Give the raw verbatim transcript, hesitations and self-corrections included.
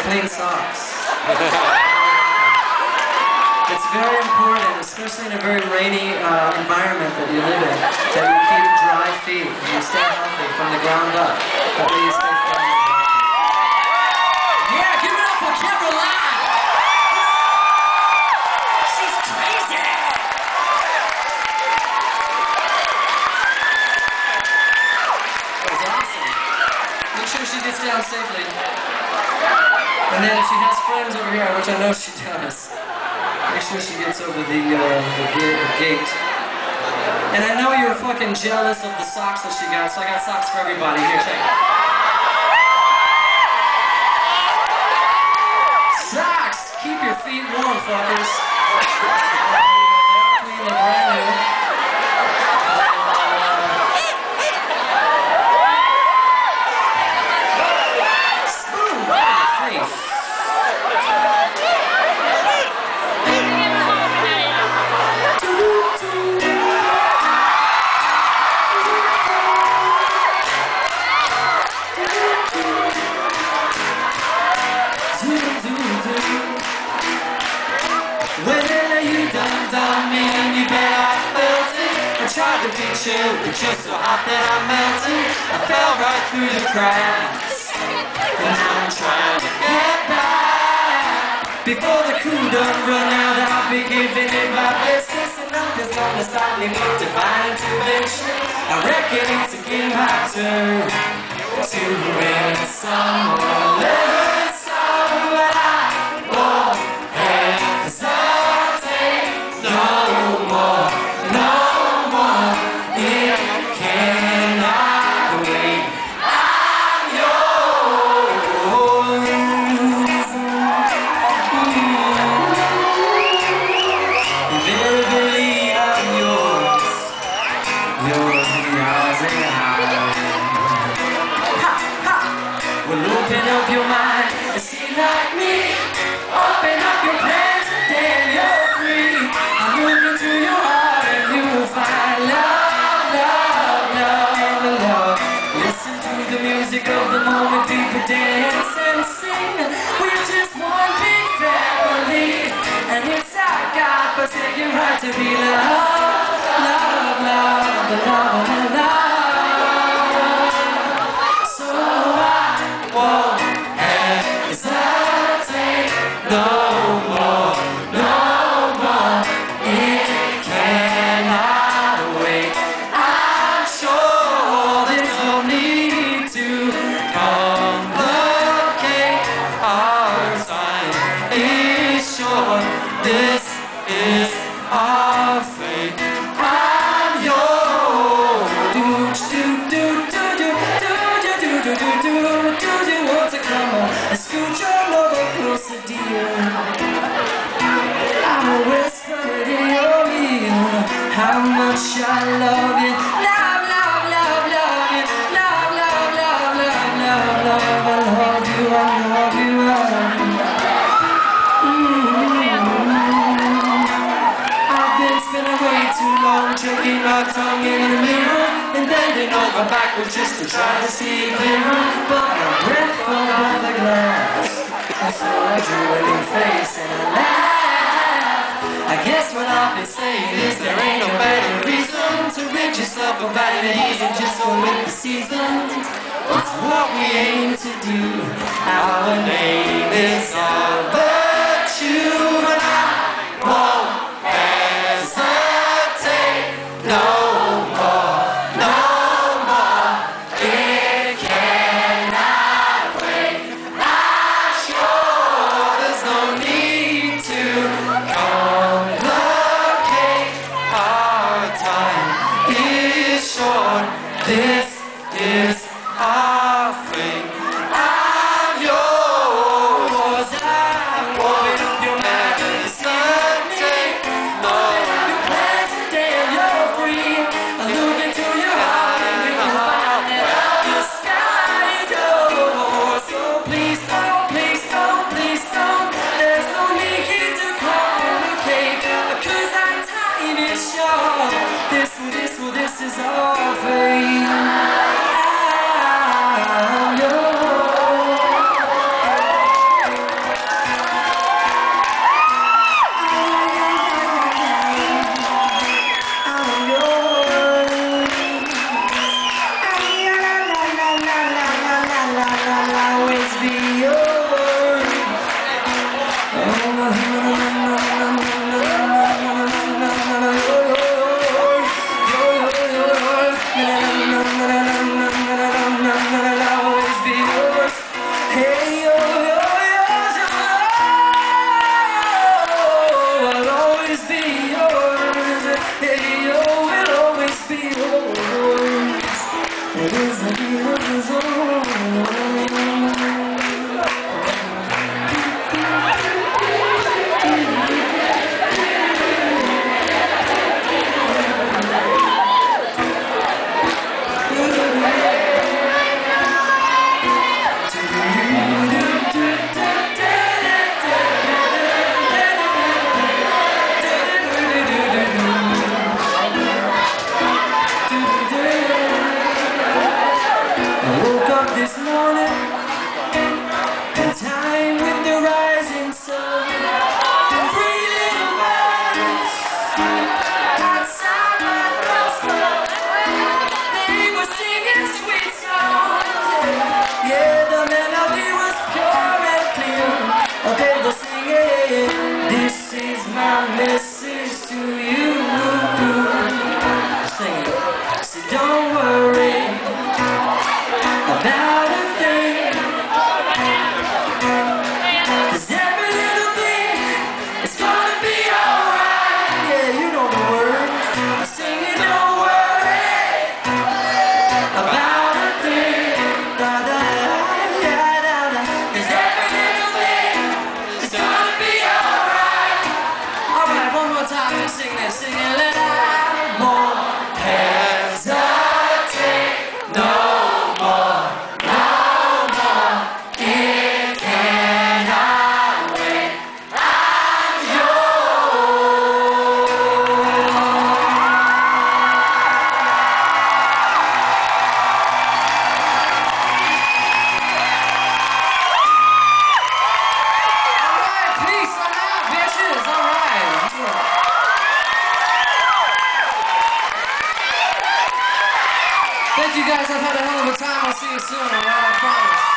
clean socks. It's very important, especially in a very rainy uh, environment that you live in, that you keep dry feet and you stay healthy from the ground up. That way you stay firm. Yeah, give it up for Caroline! She's crazy! That was awesome. Make sure she gets down safely. And then if she has friends over here, which I know she does, make sure she gets over the, uh, the, the gate. And I know you're fucking jealous of the socks that she got, so I got socks for everybody. Here, check it. Socks! Keep your feet warm, fuckers. They're clean, they're brand new. Spoon right in the face. Tried to be chill, but you're so hot that I'm melting. I fell right through the cracks, and now I'm trying to get back. Before the cool done run out, I'll be giving it my best. And nothing's gonna stop me but divine intervention. I reckon it's again my turn to win some more. Learn some what I won't hesitate no more. Well, open up your mind and see like me. Open up your plans and then you're free. I'm looking through your heart and you'll find love, love, love, love. Listen to the music of the moment, people dance and sing. We're just one big family, and it's our God forsaken right to be loved, love, love, love, love, love. No more, no more, it cannot wait. I'm sure there's no need to complicate. Our time is short, this is our fate. I'm yours. Do do do do do do do do do do do do. Want to come on and scoot your lover closer, dear. I will whisper it in your ear how much I love you. Love, love, love, love you. Love, love, love, love, love, love. I love you, I love you, I love you. Mm-hmm. I've been spinning way too long, choking my tongue in the mirror and bending over backwards just to try to see clearer. But my breath fell off the glass, and so I drew a new face and I laughed. I guess what I've been saying is there ain't no better reason to rid yourself of vanities and just go with the seasons. It's what we aim to do. Our name is our virtue, and I won't hesitate no more, no more. It cannot wait. I'm sure there's no need to complicate. Our time is short. This is our fate. I'm yours. I'm open up your mind. It's not take no. Your plans today and you're free. I look into your heart and you can find that the sky is yours. So please don't, please don't, please don't. There's no need here to complicate, because our time is short. This, this, this is our fate. always be yours. Hey, yo, yo, yours, I'll always be yours. Hey, yo, will always be yours. It is the yours, oh. This morning, in time with the rising sun, three little birds outside my door, they were singing sweet songs. Yeah, the melody was pure and clear. They were singing, this is my message to you. Sing it. So don't worry about a thing, 'cause every little thing is gonna be alright. Yeah, you know the words. I'm singing, don't worry about a thing. Da, da, da, da, da. 'Cause every little thing is gonna be alright. Alright, one more time, let's sing this. Sing it loud. More hesitate, no. Thank you guys, I've had a hell of a time. I'll see you soon, alright, I promise.